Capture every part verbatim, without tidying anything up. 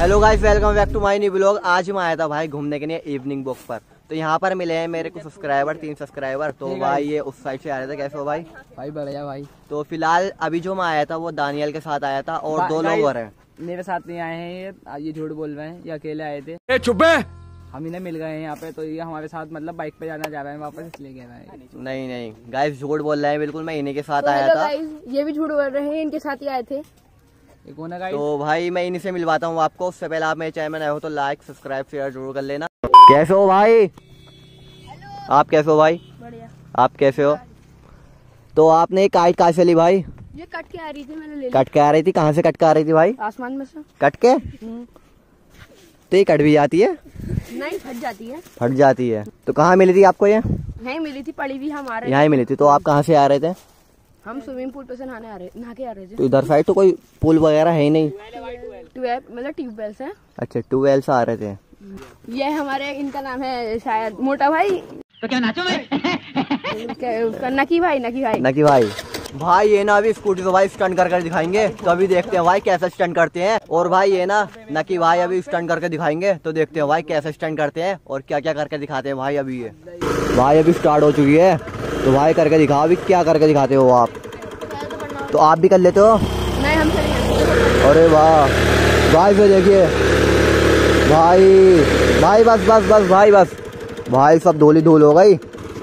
Hello guys, welcome back to my new blog. आज मैं आया था भाई घूमने के लिए इवनिंग वॉक पर। तो यहाँ पर मिले हैं मेरे को सब्सक्राइबर, तीन सब्सक्राइबर। तो भाई ये उस साइड से आ रहे थे। कैसे हो भाई? भाई बढ़िया भाई। तो फिलहाल अभी जो मैं आया था वो दानियल के साथ आया था और दो लोग और हैं। मेरे साथ नहीं आए हैं ये ये झूठ बोल रहे हैं, ये अकेले आए थे। ए चुप है। हम इन्हें मिल गए हैं यहाँ पे, तो ये हमारे साथ मतलब बाइक पे जाना जा रहा है वापस, इसलिए कह रहा है। नहीं नहीं गाइस, झूठ बोल रहे हैं बिल्कुल। मैं इन्हीं के साथ तो आया था। ये भी झूठ बोल रहे हैं, इनके साथ ही आए थे। तो भाई मैं इन्हीं से मिलवाता हूँ आपको। उससे पहले आप मेरे चैनल में नए हो तो लाइक सब्सक्राइब शेयर जरूर कर लेना। कैसे हो भाई? आप कैसे हो भाई? बढ़िया। आप कैसे हो? तो आपने एक काइट कहाँ से ली भाई? ये कट के आ रही थी, मैंने ले ली। कट के आ रही थी? कहाँ से कट के आ रही थी भाई? आसमान में से। कट के? तो ये कट भी जाती है? नहीं, फट जाती है। फट जाती है। तो कहाँ मिली थी आपको ये? नहीं मिली थी, पड़ी भी हमारे यहाँ ही मिली थी। तो आप कहाँ से आ रहे थे? हम स्विमिंग पूल पे से नहाने आ रहे नहा के आ रहे थे। तो इधर साइड तो कोई पुल वगैरह है ही नहीं। ट्वेल्व मतलब ट्यूबवेल से। अच्छा, ट्वेल्व से आ रहे थे। ये हमारे, इनका नाम है शायद मोटा भाई। तो क्या नाचो भाई? नकी भाई, नकी भाई, नकी भाई। भाई ये ना अभी स्कूटी को भाई स्टंट कर कर दिखाएंगे। तो अभी देखते हैं भाई कैसे स्टंट करते हैं। और भाई ये ना नकी भाई अभी स्टंट करके दिखाएंगे। तो देखते हैं भाई कैसे स्टंट करते हैं और क्या क्या करके दिखाते हैं भाई। अभी ये भाई अभी स्टार्ट हो चुकी है। तो भाई करके दिखाओ, अभी क्या करके दिखाते हो आप? तो आप भी कर लेते हो? नहीं, हम चलेंगे। अरे वाह भाई, फिर देखिए भाई भाई बस बस बस भाई बस भाई सब धूल ही धूल हो गई।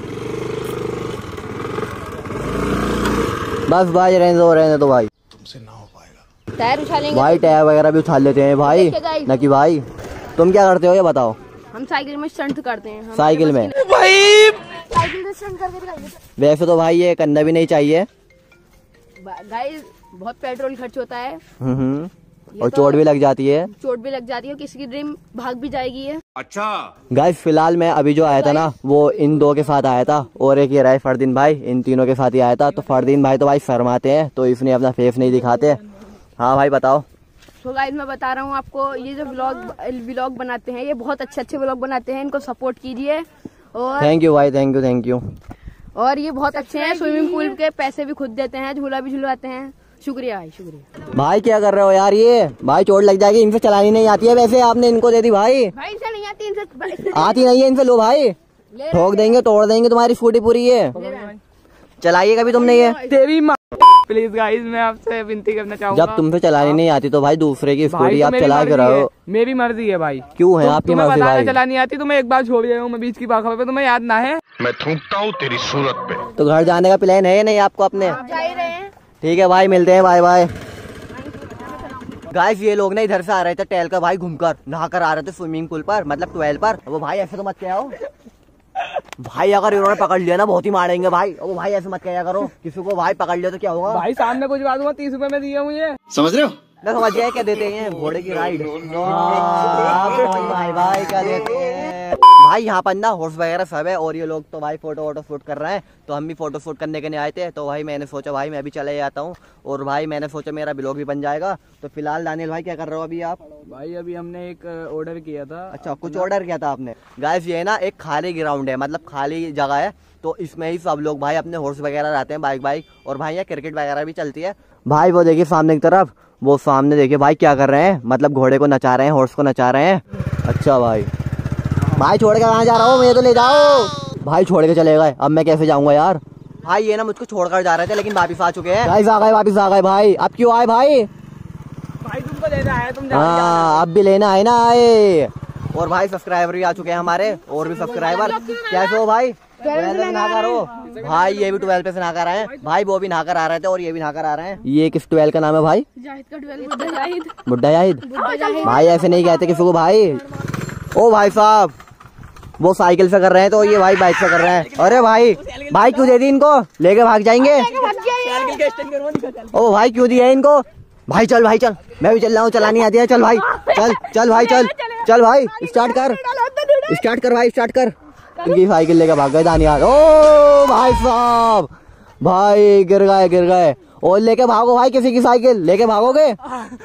बस भाई रहने दो रहने दो भाई, तुमसे ना हो पाएगा। टायर उछालेंगे भाई, टायर वगैरह भी उछाल लेते हैं भाई। नकी भाई तुम क्या करते हो ये बताओ? हम साइकिल में स्टंट करते हैं। साइकिल में? भाई साइकिल में स्टंट करके दिखाएंगे। वैसे तो भाई ये करना भी नहीं चाहिए गाइस, बहुत पेट्रोल खर्च होता है। हम्म और चोट भी लग जाती है। चोट भी लग जाती है, किसी की ड्रीम भाग भी जाएगी है। अच्छा गाइस, फिलहाल मैं अभी जो आया था ना वो इन दो के साथ आया था और एक ये रहा फरदीन भाई। इन तीनों के साथ ही आया था। तो फरदीन भाई तो भाई शर्माते हैं, तो इसने अपना फेस नहीं दिखाते। हाँ भाई बताओ। तो गाइस मैं बता रहा हूँ आपको, ये जो व्लॉग व्लॉग बनाते हैं ये बहुत अच्छे अच्छे व्लॉग बनाते हैं, इनको सपोर्ट कीजिए। और थैंक यू भाई, थैंक यू थैंक यू। और ये बहुत अच्छे हैं, स्विमिंग पूल के पैसे भी खुद देते हैं, झूला भी झुलवाते हैं। शुक्रिया भाई, शुक्रिया। भाई क्या कर रहे हो यार? ये भाई चोट लग जाएगी, इनसे चलानी नहीं आती है। वैसे आपने इनको दे दी भाई। भाई इनसे नहीं आती, इनसे आती नहीं है इनसे। लो भाई, ठोक देंगे, तोड़ देंगे तुम्हारी स्कूटी पूरी। ये चलाइए कभी तुमने ये? तेरी माँ। प्लीज गाइस, मैं आपसे विनती करना चाहूंगा, जब तुमसे चलानी नहीं आती तो भाई दूसरे की स्कूटी आप चला के रहो। मेरी मर्जी है भाई। क्यों है आपकी मर्जी भाई? चलानी आती तो मैं एक बार छोड़ जाऊँ, मैं बीच की बाखा पे, तुम्हें याद ना है? मैं थूकता हूँ तेरी सूरत पे। तो घर जाने का प्लान है नहीं आपको अपने? जा ही रहे हैं। ठीक है भाई, मिलते हैं, बाय बाय। गाइस ये लोग ना इधर से आ रहे थे टहल कर भाई, घूमकर नहा कर आ रहे थे स्विमिंग पूल पर, मतलब ट्वेल्व पर। वो भाई ऐसे तो मत क्या हो भाई, अगर इन्होंने पकड़ लिया ना बहुत ही मारेंगे भाई। ओ भाई ऐसे मत क्या करो, किसी को भाई पकड़ लिया तो क्या होगा भाई? सामने कुछ बात हुआ, तीस रुपए में दिया मुझे, समझ रहे हो? मैं समझ गया क्या देते हैं, घोड़े की राइड। भाई भाई क्या देते हैं भाई? यहाँ पर ना हॉर्स वगैरह सब है। और ये लोग तो भाई फोटो वोटो शूट कर रहे हैं। तो हम भी फोटो शूट करने के लिए आए थे। तो भाई मैंने सोचा भाई मैं भी चले जाता हूँ। और भाई मैंने सोचा मेरा ब्लॉग भी बन जाएगा। तो फिलहाल दानियल भाई क्या कर रहे हो अभी आप? भाई अभी हमने एक ऑर्डर किया था। अच्छा, कुछ ऑर्डर किया था आपने? गाइस ये ना एक खाली ग्राउंड है, मतलब खाली जगह है। तो इसमें ही सब लोग भाई अपने हॉर्स वगैरह रहते हैं, बाइक बाइक। और भाई यहाँ क्रिकेट वगैरह भी चलती है। भाई वो देखिए सामने की तरफ, वो सामने देखिए भाई क्या कर रहे हैं, मतलब घोड़े को नचा रहे हैं, हॉर्स को नचा रहे हैं। अच्छा भाई, भाई छोड़ के कहाँ जा रहा हूँ? मुझे तो ले जाओ भाई। छोड़ के चले गए, अब मैं कैसे जाऊंगा यार? भाई ये ना मुझको छोड़कर जा रहे थे लेकिन वापिस आ चुके हैं। गाइस आ गए, वापिस आ गए भाई। अब क्यों आए भाई? भाई तुमको लेना है, तुम हाँ अब भी लेना है ना आए। और भाई सब्सक्राइबर भी आ चुके हैं हमारे, और भी सब्सक्राइबर। कैसे हो भाई? ट्वेल्व पे नहाकर हो भाई? ये भी ट्वेल्व पे से नहाकर आए हैं भाई। वो भी नहाकर आ रहे थे और ये भी नहाकर आ रहे हैं। ये किस ट्वेल्व का नाम है भाई? जाहिद का ट्वेल्व, बुड्ढा जाहिद। बुड्ढा जाहिद भाई, ऐसे नहीं कहते किसी को भाई। ओ भाई साहब, वो साइकिल से कर रहे हैं तो ये भाई बाइक से कर रहे हैं। अरे भाई भाई क्यों दे दी इनको? लेके भाग जाएंगे। ओ भाई क्यों दिया इनको? भाई चल भाई चल, मैं भी चल रहा हूँ, चलानी आती है। चल भाई चल चल भाई चल चल भाई, स्टार्ट कर स्टार्ट कर भाई स्टार्ट कर। इनकी साइकिल लेके भाग गए दानियाल। ओ भाई साहब, भाई गिर गए गिर गए। और लेके भागो भाई, किसी की साइकिल लेके भागोगे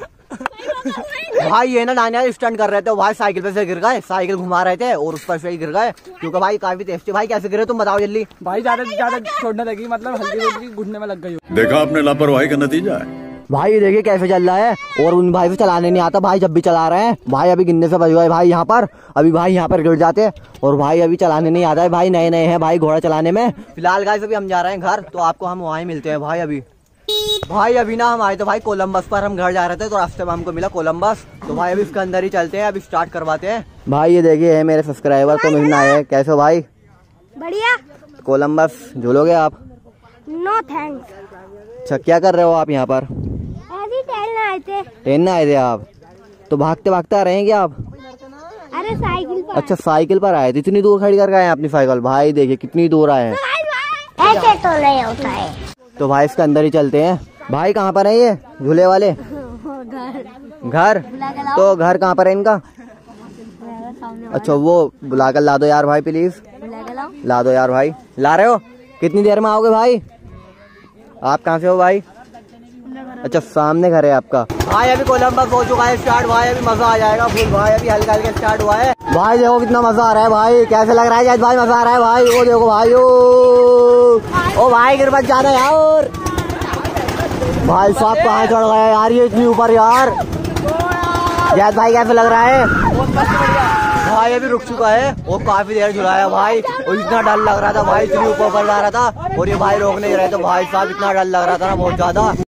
भाई। ये ना दानियाल स्टंट कर रहे थे भाई, साइकिल पे से गिर गए, साइकिल घुमा रहे थे और उस पर से ही गिर गए, क्योंकि भाई काफी तेज थे। भाई कैसे गिरे तुम बताओ जल्दी? भाई ज्यादा ज्यादा छोड़ने लगी, मतलब हल्की हल्की घुटने में लग गई। देखा आपने लापरवाही का नतीजा है। भाई ये देखिए कैसे चल रहा है, और उन भाई से चलाने नहीं आता भाई, जब भी चला रहे हैं भाई अभी गिनने से बच गए भाई यहाँ पर, अभी भाई यहाँ पर गिर जाते हैं, और भाई अभी चलाने नहीं आता है भाई, नए नए हैं भाई घोड़ा चलाने में। फिलहाल गाइस अभी हम जा रहे हैं घर, तो आपको हम वहाँ ही मिलते हैं भाई। अभी भाई अभी ना हम आए तो भाई कोलंबस पर, हम घर जा रहे थे तो रास्ते में हमको मिला कोलंबस, तो भाई अभी इसके अंदर ही चलते हैं, अभी स्टार्ट करवाते हैं। भाई ये देखिए है मेरे सब्सक्राइबर तो मिलना है, कैसे हो भाई? बढ़िया। कोलंबस झूलोगे आप? No thanks. अच्छा क्या कर रहे हो आप यहाँ पर? अभी टहलने आए थे। टहलने आए थे आप? तो भागते भागते आ रहे हैं क्या आप? अरे साइकिल पर। अच्छा साइकिल पर आए थे, इतनी दूर खड़ी करके आए हैं अपनी साइकिल? भाई देखिए कितनी दूर आए हैं। ऐसे तो नहीं होता है। तो भाई इसके अंदर ही चलते हैं। भाई कहाँ पर है ये झूले वाले? घर। तो घर कहाँ पर है इनका? अच्छा वो बुला कर ला दो यार भाई प्लीज, ला दो यार भाई। ला रहे हो? कितनी देर में आओगे भाई? आप कहाँ से हो भाई? अच्छा सामने घर है आपका। भाई अभी कोलंबस हो चुका है स्टार्ट भाई, अभी मजा आ जाएगा फुल भाई, अभी हल्का हल्का स्टार्ट हुआ है भाई। देखो कितना मजा आ रहा है भाई, कैसे लग रहा है जायद भाई? मजा आ रहा है भाई, वो देखो भाई, ओ ओ भाई गिर मत जाना यार। भाई साहब कहाँ चढ़ गया यार ये इतनी ऊपर यार। जायद भाई कैसे लग रहा है? भाई अभी रुक चुका है और काफी देर झुलाया भाई, और इतना डर लग रहा था भाई, इतनी ऊपर जा रहा था और ये भाई रोक नहीं रहे, तो भाई साहब इतना डर लग रहा था ना बहुत ज्यादा।